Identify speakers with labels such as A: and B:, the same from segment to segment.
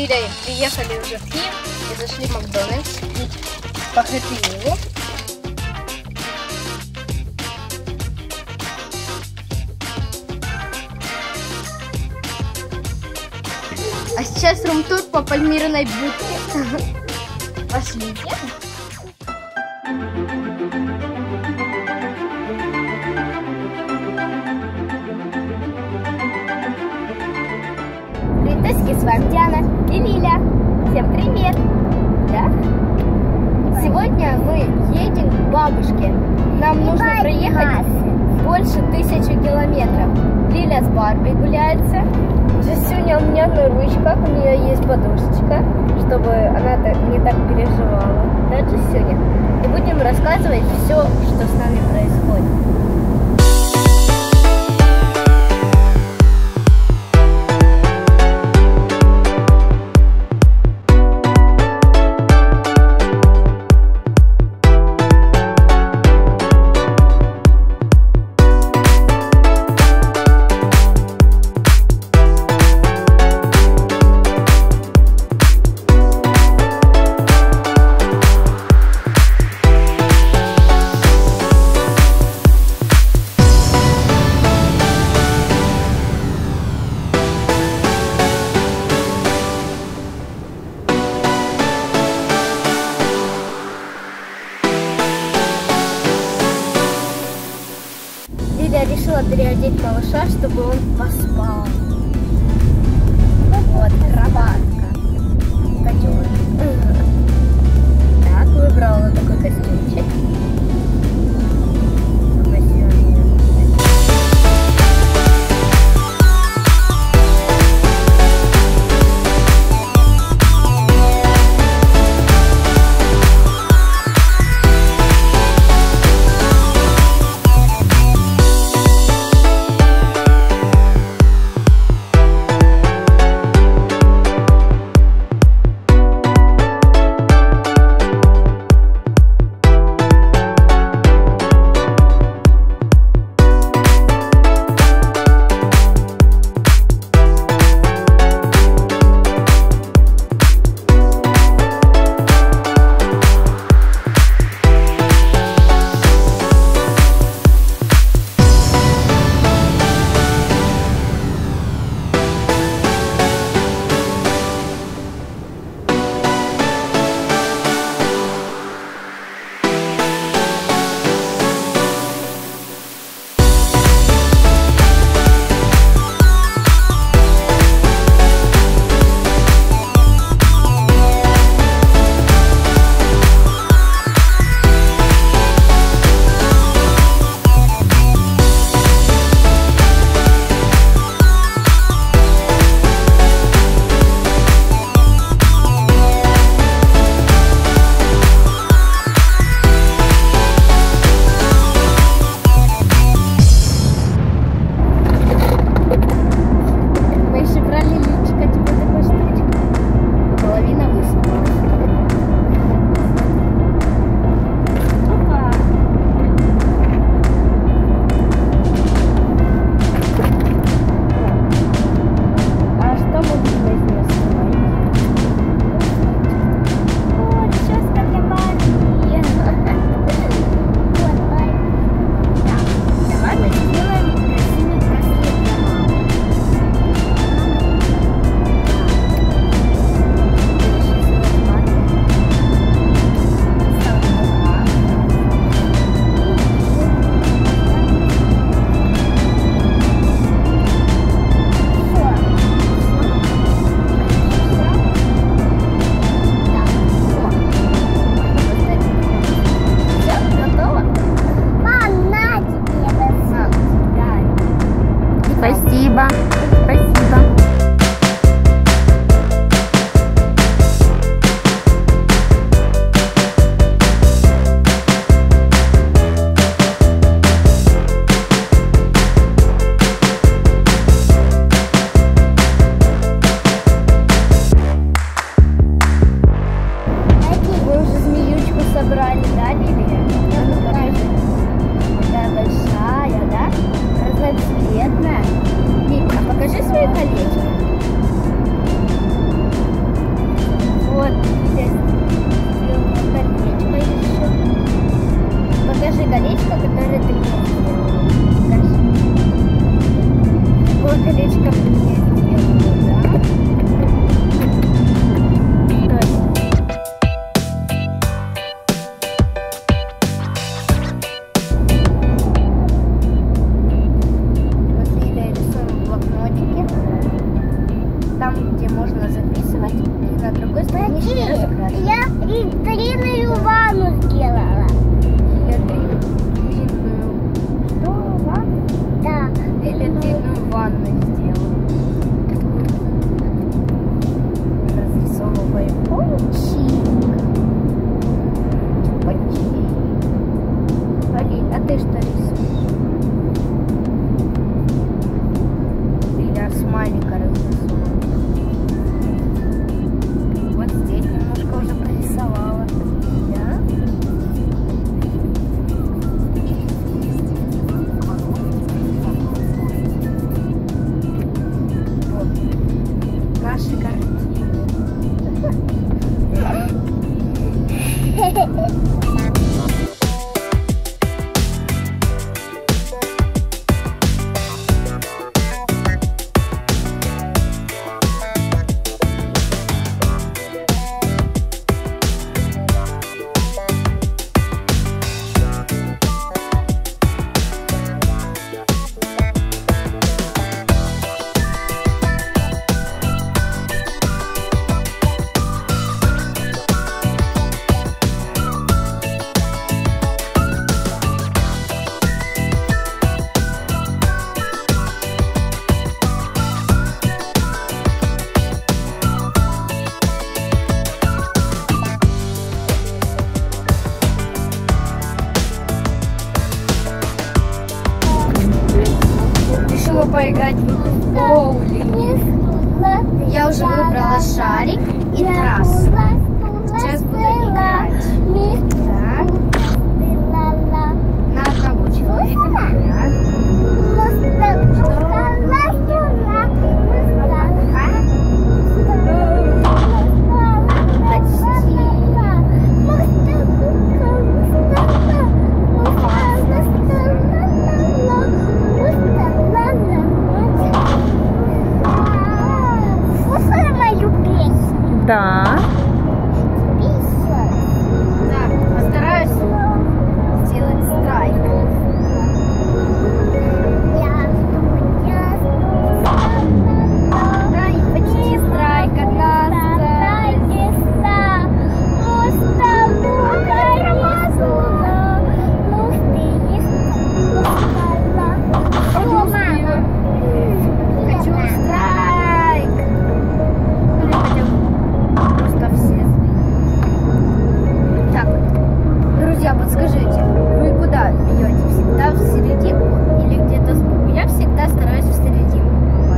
A: Лилей приехали уже в Киев и зашли в Макдональдс по Хэппи Милу. А сейчас рум-тур по Пальмирной будке. Пошлите. С вами Диана и Лиля. Всем привет! Да? Сегодня мы едем к бабушке. Нам нужно проехать больше 1000 километров. Лиля с Барби гуляется. Джессюня у меня на ручках, у нее есть подушечка, чтобы она не так переживала. Да, Джессюня? И будем рассказывать все, что с нами происходит. Я решила переодеть малыша, чтобы он поспал. Вот, кроватка. Котёнок. Так, выбрала такой костюмчик. Спасибо. Спасибо. Вы уже змеючку собрали, да, Лилия? Такая большая, да? Разноцветная. Лилия, а покажи мы поиграть в боулинг. Я уже выбрала шарик и трассу. Сейчас буду играть. Так. На одного человека.
B: Да.
A: Так, постараюсь сделать страйк. Да, и почти страйк от нас. Хочу страйк. Или хотя бы просто все. Так, друзья, подскажите, вы куда бьете? Всегда в серединку или где-то сбоку? Я всегда стараюсь в серединку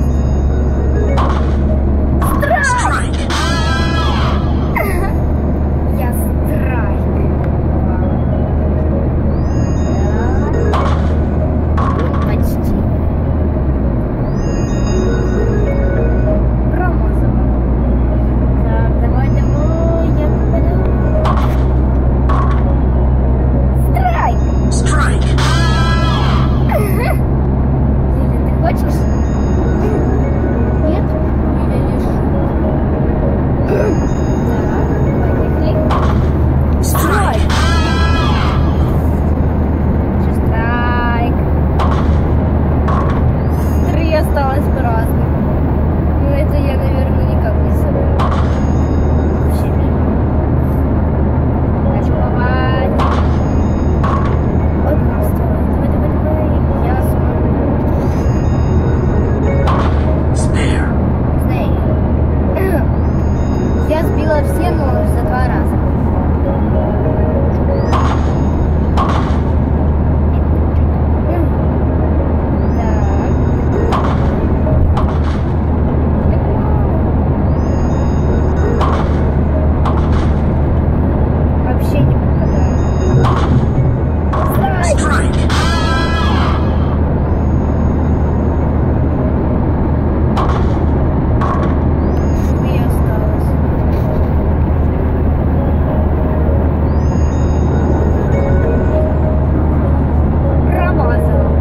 A: попасть. Страйк! Я страйк. Почти. Промазала. Так, давай, я попаду. Страйк! Лиля, ты хочешь? Нет? Лиля лишь. Так, поехали. Страйк! Страйк. 3 осталось праздных. Ну это я, наверное, никак не соберу. Вообще мимо. Хочу попасть. Одна осталась. Давай. Я Снейр. Я сбила все, но за 2 раза. Вообще не попадаю. Страйк! 3 осталось. Промазала.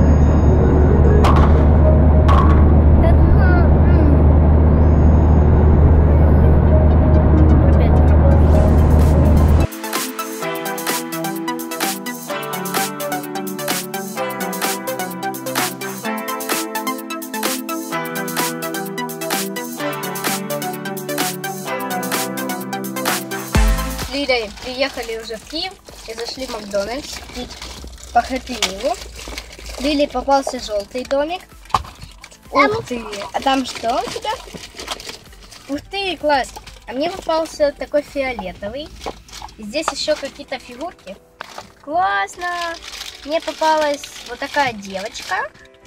A: Да ну. Опять промазала. С Лилей приехали уже в Киев и зашли в Макдональдс пить по Хэппи Милу. Лиле попался желтый домик. Ух ты! А там что у тебя? Ух ты, класс! А мне попался такой фиолетовый. И здесь еще какие-то фигурки. Классно! Мне попалась вот такая девочка.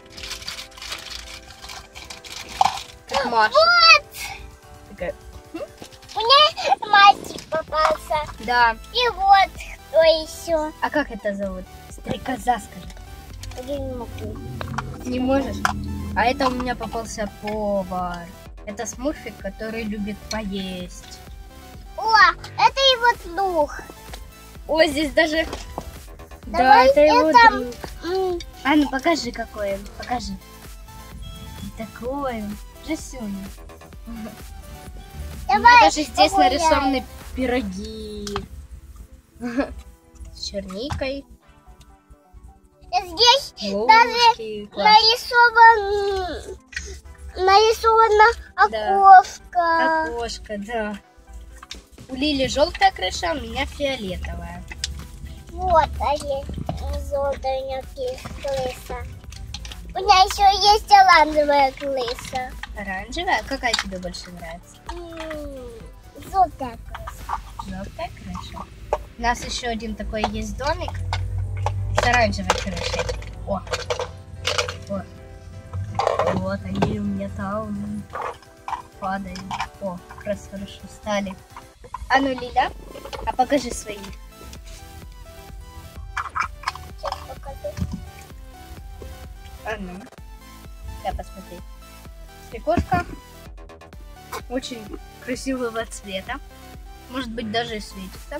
A: Как Маша.
C: Вот!
A: Такая.
C: Мне мальчик попался.
A: Да.
C: И вот кто еще.
A: А как это зовут? Стрекоза, скажи.
C: Я не могу.
A: Не можешь? А это у меня попался повар. Это смурфик, который любит поесть.
C: О, это его слух.
A: О, здесь даже... Да,
C: Давай
A: это его
C: это,
A: друг. А ну покажи, какой он. Покажи. Такой он. Жасюня.
C: Давай
A: Даже здесь
C: погуляем.
A: нарисованы пироги. С черникой.
C: Здесь
A: Ложки. Класс.
C: нарисована
A: Да.
C: окошко.
A: Окошко, да. У Лили желтая крыша, у меня фиолетовая.
C: Вот они, золотая крыса. У меня еще есть оранжевая крыса.
A: Оранжевая? Какая тебе больше нравится?
C: Желтая крыса.
A: Желтая крыша. У нас еще один такой есть домик с оранжевой крышей. О! Вот они у меня там падают. О, как раз хорошо стали. А ну, Лиля, а покажи свои.
C: Сейчас покажу.
A: А ну, дай посмотреть. Прикошка очень красивого цвета. Может быть, даже и светится.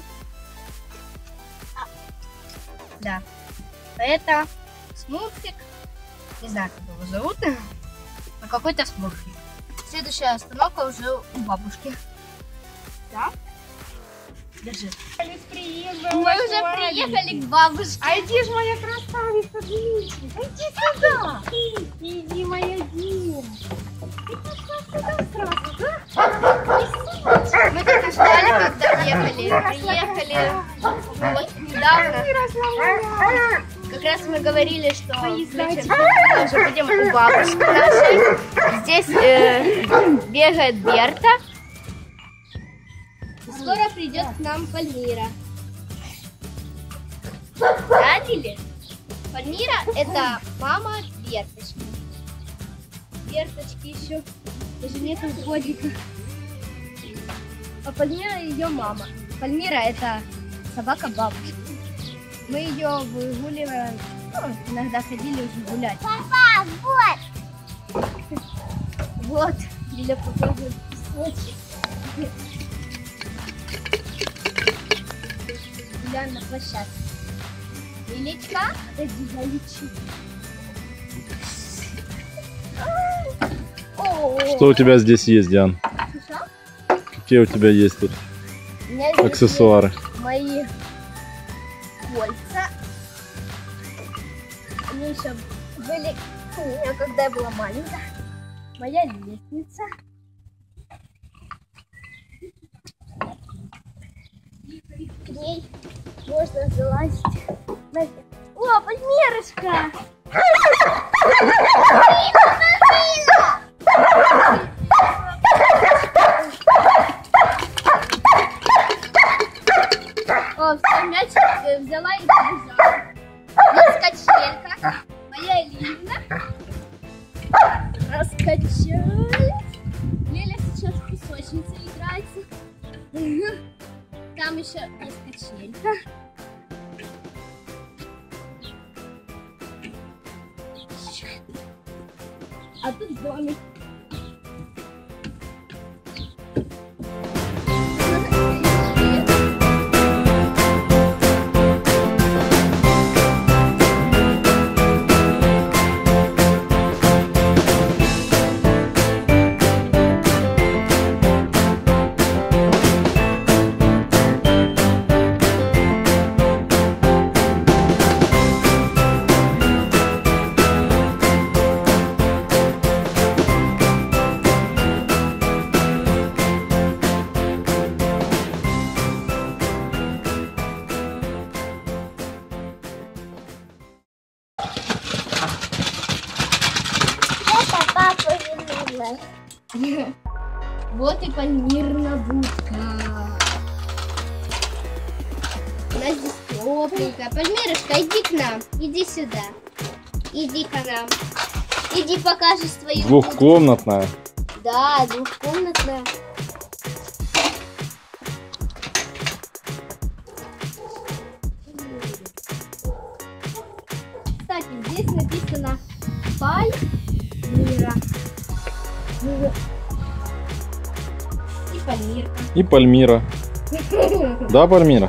A: Да. Это смурфик. Не знаю, как его зовут. Но какой-то смурфик. Следующая остановка уже у бабушки. Да? Держи. Мы уже приехали к бабушке.
B: А иди ж, моя красавица, Дмитрий, иди сюда. Иди, моя девочка. Ты пошла сюда сразу, да?
A: Мы только ждали, когда приехали вот недавно. Как раз мы говорили, что мы уже будем у бабушки нашей. Здесь бегает Берта. Скоро придет к нам Пальмира. Да, Лили? Пальмира — это мама Берточки. Берточки еще даже нету годика. А Пальмира ее мама. Пальмира — это собака бабушки. Мы ее выгуливаем. Ну, иногда ходили уже гулять.
C: Папа, вот.
A: Вот, Лиля показывает песочек. Гуляем на площадке. Лилечка, подожди, я лечу.
D: Что у тебя здесь есть, Диан?
A: Что?
D: Какие у тебя есть тут
A: У меня здесь
D: аксессуары?
A: мои кольца. Они еще были у меня, когда я была маленькая. Моя лестница. К ней можно залазить. О, Пальмирочка! О, все, мячик взяла и побежала. Здесь качелька. Моя Лина. Раскачали. Лиля сейчас в песочнице играется. Там еще есть качелька. А тут домик.
C: Это папа вернулась.
A: Вот и Пальмирна будка. Она здесь тепленькая. Пальмирушка, иди к нам. Иди сюда. Иди к нам. Иди покажешь свою будку.
D: Двухкомнатная.
A: Да, двухкомнатная. Кстати, здесь написано Пальмира. И Пальмирка.
D: И Пальмира. Да, Пальмира?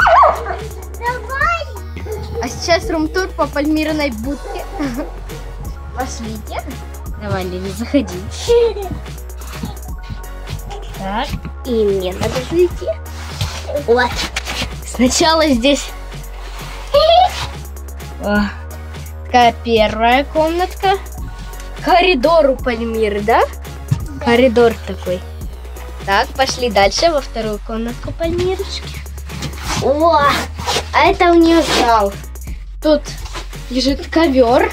A: А сейчас рум-тур по Пальмирной будке. Пошлите. Давай, Лили, заходи. Так, и мне надо зайти. Вот. Сначала здесь такая первая комнатка. Коридор у Пальмиры, да? Коридор такой. Так, пошли дальше во вторую комнатку Пальмирочки. О, а это у нее зал. Тут лежит ковер.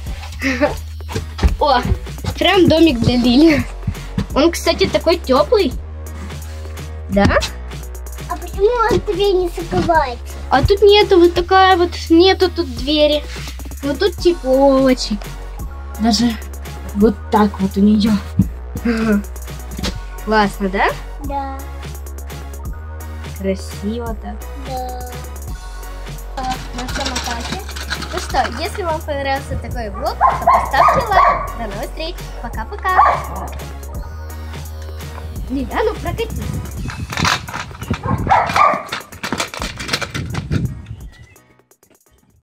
A: О, прям домик для Лили. Он, кстати, такой теплый. Да?
C: А почему он тебе не закрывается?
A: А тут нету вот такая вот, нету тут двери. Вот тут тепло очень. Даже Вот так вот у нее. Классно, да?
C: Да,
A: Красиво так.
C: да.
A: На самокате. Ну что, если вам понравился такой влог, то поставьте лайк. До новых встреч. Пока-пока. Лиля, ну прокатись.